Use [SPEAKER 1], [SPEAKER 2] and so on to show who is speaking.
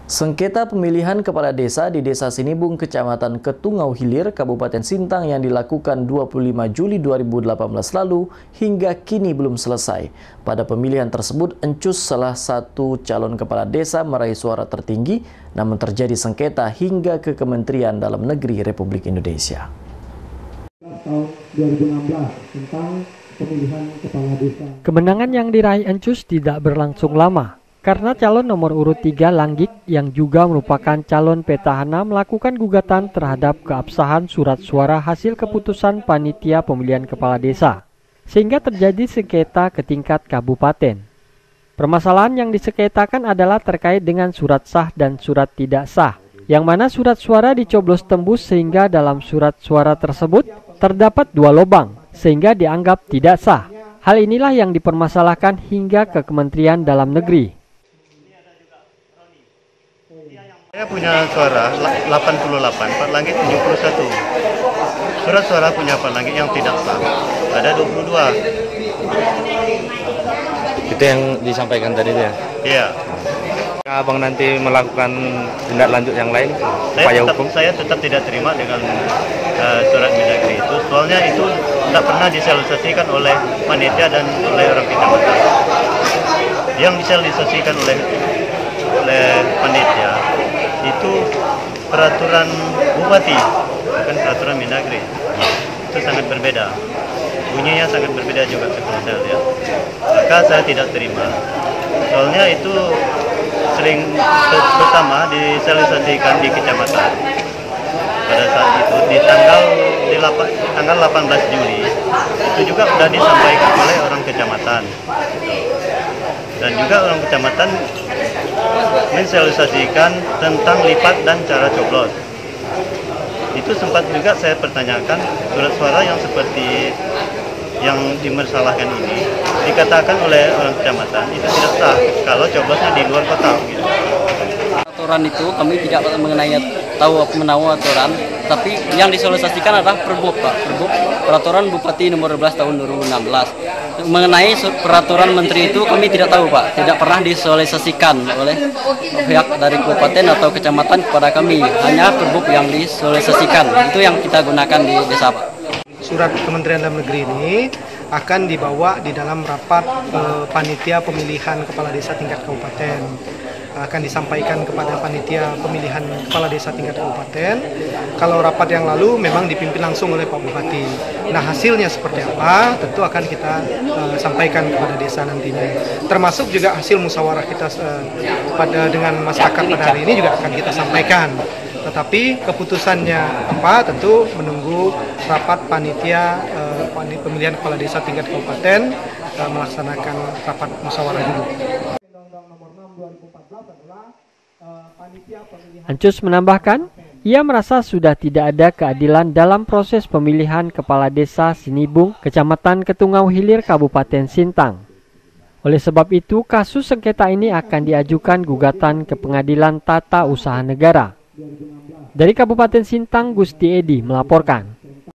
[SPEAKER 1] Sengketa pemilihan kepala desa di Desa Sinibung, Kecamatan Ketungau Hilir, Kabupaten Sintang yang dilakukan 25 Juli 2018 lalu hingga kini belum selesai. Pada pemilihan tersebut, Encus, salah satu calon kepala desa, meraih suara tertinggi, namun terjadi sengketa hingga ke Kementerian Dalam Negeri Republik Indonesia.
[SPEAKER 2] Tahun 2016 tentang pemilihan kepala desa.
[SPEAKER 3] Kemenangan yang diraih Encus tidak berlangsung lama. Karena calon nomor urut 3 Langgik yang juga merupakan calon petahana melakukan gugatan terhadap keabsahan surat suara hasil keputusan panitia pemilihan kepala desa, sehingga terjadi sengketa ke tingkat kabupaten. Permasalahan yang disengketakan adalah terkait dengan surat sah dan surat tidak sah, yang mana surat suara dicoblos tembus sehingga dalam surat suara tersebut terdapat 2 lubang, sehingga dianggap tidak sah. Hal inilah yang dipermasalahkan hingga ke Kementerian Dalam Negeri.
[SPEAKER 4] Saya punya suara 88, Pak Langgit 71. Surat suara punya Pak Langgit yang tidak sah ada 22.
[SPEAKER 5] Itu yang disampaikan tadi ya?
[SPEAKER 4] Iya.
[SPEAKER 5] Abang nanti melakukan tindak lanjut yang lain, upaya hukum? Saya
[SPEAKER 4] tetap tidak terima dengan surat Mendagri itu. Soalnya itu tidak pernah disosialisasikan oleh panitia dan oleh orang kecamatan. Yang disosialisasikan oleh panitia itu peraturan bupati, bukan peraturan Mendagri. Itu sangat berbeda. Bunyinya sangat berbeda juga seperti saya lihat. Maka saya tidak terima. Soalnya itu sering pertama disosialisasikan di kecamatan. Pada saat itu di tanggal 18 Juli itu juga sudah disampaikan oleh orang kecamatan. Dan juga orang kecamatan mensosialisasikan tentang lipat dan cara coblos. Itu sempat juga saya pertanyakan surat suara yang seperti yang dimasalahkan ini dikatakan oleh orang kecamatan itu tidak sah kalau coblosnya di luar kota. Gitu.
[SPEAKER 6] Aturan itu kami tidak mengenai tahu aturan, tapi yang disosialisasikan adalah Perbup, Pak. Perbup, peraturan Bupati nomor 12 tahun 2016. Mengenai peraturan menteri itu kami tidak tahu, Pak. Tidak pernah disosialisasikan oleh pihak dari kabupaten atau kecamatan kepada kami. Hanya Perbup yang disosialisasikan. Itu yang kita gunakan di desa, Pak.
[SPEAKER 2] Surat Kementerian Dalam Negeri ini akan dibawa di dalam rapat panitia pemilihan kepala desa tingkat kabupaten. Akan disampaikan kepada panitia pemilihan kepala desa tingkat kabupaten. Kalau rapat yang lalu memang dipimpin langsung oleh Pak Bupati. Nah, hasilnya seperti apa tentu akan kita sampaikan kepada desa nantinya. Termasuk juga hasil musyawarah kita dengan masyarakat pada hari ini juga akan kita sampaikan. Tetapi keputusannya apa tentu menunggu rapat panitia pemilihan kepala desa tingkat kabupaten melaksanakan rapat musyawarah dulu.
[SPEAKER 3] Encus menambahkan, ia merasa sudah tidak ada keadilan dalam proses pemilihan kepala desa Sinibung, Kecamatan Ketungau Hilir, Kabupaten Sintang. Oleh sebab itu, kasus sengketa ini akan diajukan gugatan ke Pengadilan Tata Usaha Negara. Dari Kabupaten Sintang, Gusti Edi melaporkan.